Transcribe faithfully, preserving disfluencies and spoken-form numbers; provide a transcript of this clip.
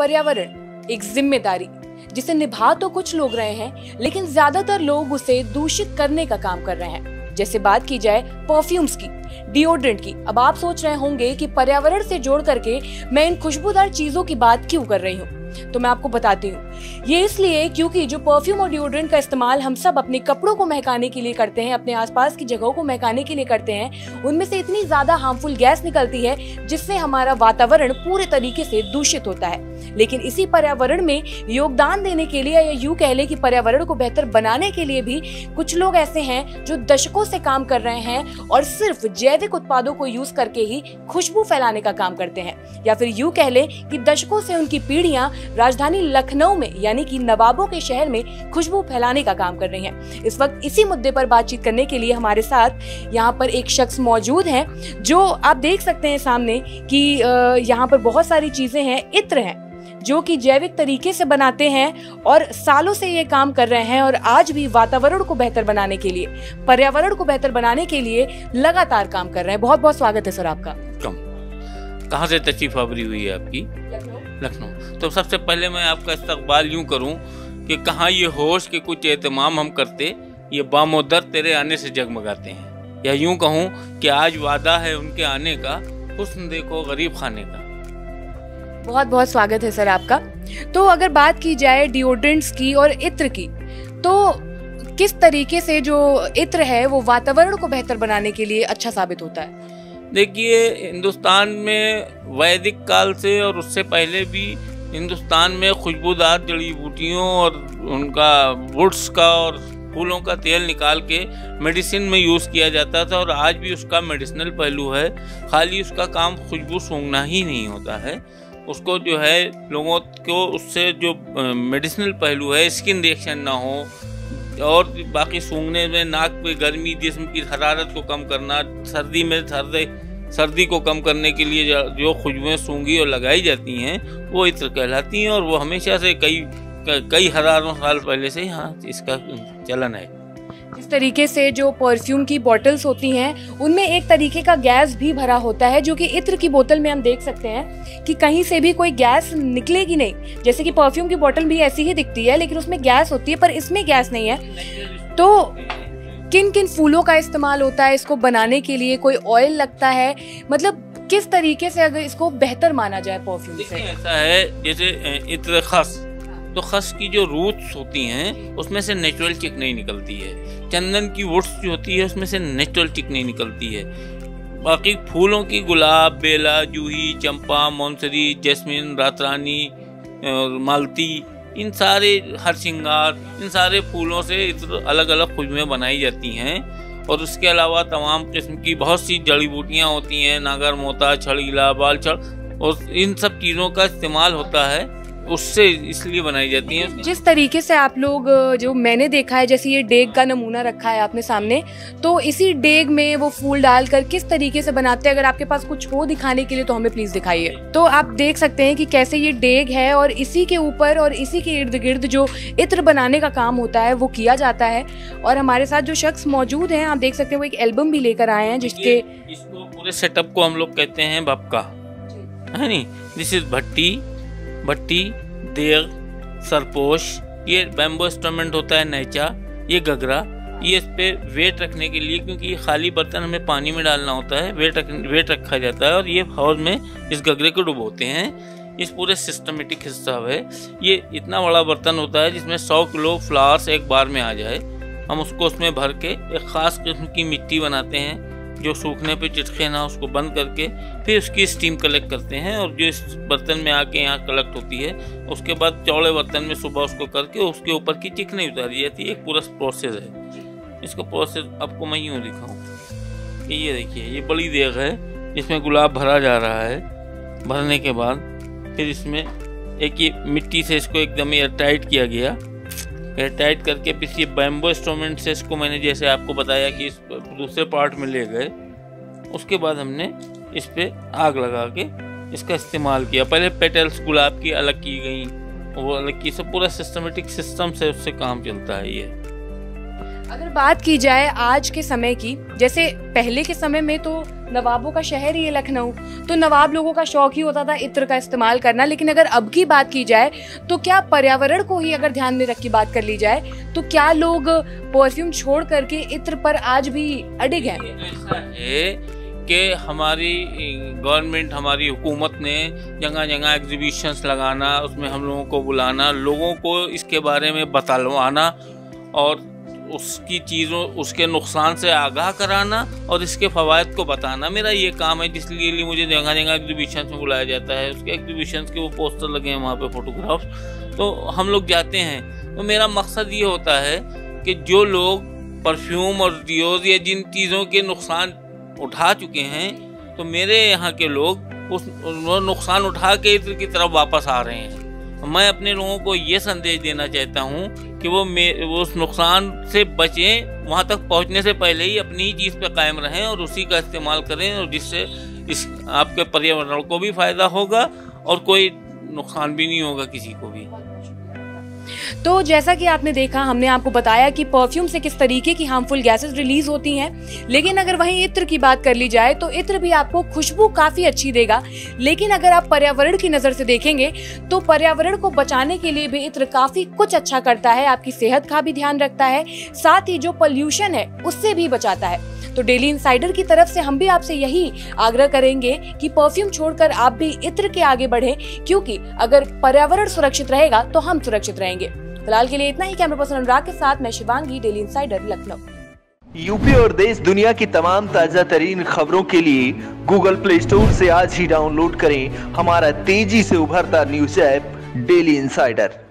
पर्यावरण एक जिम्मेदारी जिसे निभा तो कुछ लोग रहे हैं, लेकिन ज्यादातर लोग उसे दूषित करने का काम कर रहे हैं। जैसे बात की जाए परफ्यूम्स की, डिओड्रेंट की। अब आप सोच रहे होंगे कि पर्यावरण से जोड़ करके मैं इन खुशबूदार चीजों की बात क्यों कर रही हूँ, तो मैं आपको बताती हूँ। ये इसलिए क्योंकि जो परफ्यूम और डिओड्रेंट का इस्तेमाल हम सब अपने कपड़ों को महकाने के लिए करते हैं, अपने आसपास की जगहों को महकाने के लिए करते हैं, उनमें से इतनी ज्यादा हार्मफुल गैस निकलती है जिससे हमारा वातावरण पूरे तरीके से दूषित होता है। लेकिन इसी पर्यावरण में योगदान देने के लिए, या यूं कह ले कि पर्यावरण को बेहतर बनाने के लिए भी कुछ लोग ऐसे हैं जो दशकों से काम कर रहे हैं और सिर्फ जैविक उत्पादों को यूज करके ही खुशबू फैलाने का काम करते हैं। या फिर यूं कह ले कि दशकों से उनकी पीढ़ियां राजधानी लखनऊ में यानी कि नवाबों के शहर में खुशबू फैलाने का काम कर रही हैं। इस वक्त इसी मुद्दे पर बातचीत करने के लिए हमारे साथ यहाँ पर एक शख्स मौजूद हैं, जो आप देख सकते हैं सामने कि यहाँ पर बहुत सारी चीजें हैं, इत्र हैं जो कि जैविक तरीके से बनाते हैं और सालों से ये काम कर रहे हैं और आज भी वातावरण को बेहतर बनाने के लिए, पर्यावरण को बेहतर बनाने के लिए लगातार काम कर रहे हैं। बहुत बहुत स्वागत है सर आपका। कहाँ से तशरीफ आवरी हुई है आपकी? लखनऊ। तो सबसे पहले मैं आपका इस्तकबाल यूं करूं कि कहाँ ये होश के कुछ एहतमाम हम करते, ये बामोदर तेरे आने से जगमगाते हैं, या यूं कहूं कि आज वादा है उनके आने का, हुस्न देखो गरीब खाने का। बहुत बहुत स्वागत है सर आपका। तो अगर बात की जाए डिओड्रेंट्स की और इत्र की, तो किस तरीके से जो इत्र है वो वातावरण को बेहतर बनाने के लिए अच्छा साबित होता है? देखिए, हिंदुस्तान में वैदिक काल से और उससे पहले भी हिंदुस्तान में खुशबूदार जड़ी बूटियों और उनका वुड्स का और फूलों का तेल निकाल के मेडिसिन में यूज़ किया जाता था, और आज भी उसका मेडिसिनल पहलू है। खाली उसका काम खुशबू सूंघना ही नहीं होता है, उसको जो है लोगों को उससे जो मेडिसिनल पहलू है, स्किन रिएक्शन ना हो और बाकी सूंघने में नाक पे गर्मी, जिस्म की हरारत को कम करना, सर्दी में सर्दी सर्दी को कम करने के लिए जो खुशबुएं सूंघी और लगाई जाती हैं वो इत्र कहलाती हैं, और वो हमेशा से कई कई हजारों साल पहले से यहाँ इसका चलन है। इस तरीके से जो परफ्यूम की बॉटल्स होती हैं उनमें एक तरीके का गैस भी भरा होता है, जो कि इत्र की बोतल में हम देख सकते हैं कि कहीं से भी कोई गैस निकलेगी नहीं। जैसे कि परफ्यूम की बोतल भी ऐसी ही दिखती है लेकिन उसमें गैस होती है, पर इसमें गैस नहीं है। तो किन किन फूलों का इस्तेमाल होता है इसको बनाने के लिए? कोई ऑयल लगता है? मतलब किस तरीके से अगर इसको बेहतर माना जाए परफ्यूम से? ऐसा है जैसे इत्र खस, तो खस की जो रूट्स होती हैं उसमें से नेचुरल चिकनाई निकलती है। चंदन की वुड्स जो होती है उसमें से नेचुरल चिकनाई निकलती है। बाकी फूलों की गुलाब, बेला, जूही, चंपा, मोनसरी, जैस्मिन, रातरानी, मालती, इन सारे हरसिंगार, इन सारे फूलों से अलग अलग खुशबुएं बनाई जाती हैं। और उसके अलावा तमाम किस्म की बहुत सी जड़ी बूटियाँ होती हैं, नागर मोता, छड़ीला, बाल छड़, और इन सब चीज़ों का इस्तेमाल होता है, उससे इसलिए बनाई जाती हैं। जिस तरीके से आप लोग, जो मैंने देखा है, जैसे ये डेग का नमूना रखा है आपने सामने, तो इसी डेग में वो फूल डालकर किस तरीके से बनाते हैं? अगर आपके पास कुछ हो दिखाने के लिए तो हमें प्लीज दिखाइए। तो आप देख सकते हैं कि कैसे ये डेग है और इसी के ऊपर और इसी के इर्द गिर्द जो इत्र बनाने का काम होता है वो किया जाता है। और हमारे साथ जो शख्स मौजूद हैं, आप देख सकते हैं वो एक एल्बम भी लेकर आए हैं, जिसके इसको पूरे सेटअप को हम लोग कहते हैं भपका, है नी। दिस इज भट्टी, भट्टी, देग, सरपोश, ये बैम्बो इंस्ट्रूमेंट होता है, नैचा, ये गगरा, ये इस पे वेट रखने के लिए, क्योंकि ये खाली बर्तन हमें पानी में डालना होता है, वेट रख, वेट रखा जाता है, और ये हौज में इस गगरे को डुबोते हैं। इस पूरे सिस्टमेटिक हिस्सा है। ये इतना बड़ा बर्तन होता है जिसमें सौ किलो फ्लावर्स एक बार में आ जाए। हम उसको उसमें भर के एक ख़ास किस्म की मिट्टी बनाते हैं जो सूखने पे चिटके ना, उसको बंद करके फिर उसकी स्टीम कलेक्ट करते हैं, और जो इस बर्तन में आके यहाँ कलेक्ट होती है, उसके बाद चौड़े बर्तन में सुबह उसको करके उसके ऊपर की चिकनी उतारी जाती है। एक पूरा प्रोसेस है। इसका प्रोसेस आपको मैं यूँ दिखाऊँ कि ये देखिए, ये बड़ी देग है जिसमें गुलाब भरा जा रहा है। भरने के बाद फिर इसमें एक ये मिट्टी से इसको एकदम एयर टाइट किया गया, एयर टाइट करके फिर ये बैम्बो इंस्ट्रूमेंट से इसको मैंने जैसे आपको बताया कि इस दूसरे पार्ट में ले गए। उसके बाद हमने इस पे आग लगा के इसका इस्तेमाल किया। पहले पेटल्स गुलाब की अलग की गई, वो अलग की, सब पूरा सिस्टमेटिक सिस्टम से उससे काम चलता है ये। अगर बात की जाए आज के समय की, जैसे पहले के समय में तो नवाबों का शहर ही है लखनऊ, तो नवाब लोगों का शौक ही होता था इत्र का इस्तेमाल करना। लेकिन अगर अब की बात की जाए तो क्या पर्यावरण को ही अगर ध्यान में रख के बात कर ली जाए तो क्या लोग परफ्यूम छोड़ करके इत्र पर आज भी अडिग हैं? ऐसा है कि हमारी गवर्नमेंट, हमारी हुकूमत ने जगह जगह एग्जीबिशंस लगाना, उसमें हम लोगों को बुलाना, लोगों को इसके बारे में बतलवाना और उसकी चीज़ों, उसके नुकसान से आगाह कराना और इसके फ़वाइद को बताना मेरा ये काम है। जिसके लिए मुझे जगह जगह एग्जीबिशंस में बुलाया जाता है। उसके एग्जीबिशंस के वो पोस्टर लगे हैं वहाँ पे, फोटोग्राफ्स, तो हम लोग जाते हैं। तो मेरा मकसद ये होता है कि जो लोग परफ्यूम और डिओज या जिन चीज़ों के नुकसान उठा चुके हैं, तो मेरे यहाँ के लोग उस वो नुकसान उठा के इत्र की तरफ वापस आ रहे हैं। मैं अपने लोगों को ये संदेश देना चाहता हूँ कि वो वो उस नुकसान से बचें, वहाँ तक पहुँचने से पहले ही अपनी ही चीज़ पे कायम रहें और उसी का इस्तेमाल करें, और जिससे इस आपके पर्यावरण को भी फ़ायदा होगा और कोई नुकसान भी नहीं होगा किसी को भी। तो जैसा कि आपने देखा, हमने आपको बताया कि परफ्यूम से किस तरीके की हार्मफुल गैसेस रिलीज होती हैं। लेकिन अगर वहीं इत्र की बात कर ली जाए तो इत्र भी आपको खुशबू काफी अच्छी देगा। लेकिन अगर आप पर्यावरण की नजर से देखेंगे तो पर्यावरण को बचाने के लिए भी इत्र काफी कुछ अच्छा करता है। आपकी सेहत का भी ध्यान रखता है, साथ ही जो पोल्यूशन है उससे भी बचाता है। तो डेली इनसाइडर की तरफ से हम भी आपसे यही आग्रह करेंगे कि परफ्यूम छोड़कर आप भी इत्र के आगे बढ़ें, क्योंकि अगर पर्यावरण सुरक्षित रहेगा तो हम सुरक्षित रहेंगे। फिलहाल के लिए इतना ही। कैमरा पर्सन अनुराग के साथ मैं Shivangi, Daily Insider, Lucknow. UP और देश दुनिया की तमाम ताजा तरीन खबरों के लिए गूगल प्ले स्टोर से आज ही डाउनलोड करें हमारा तेजी से उभरता न्यूज ऐप डेली इनसाइडर।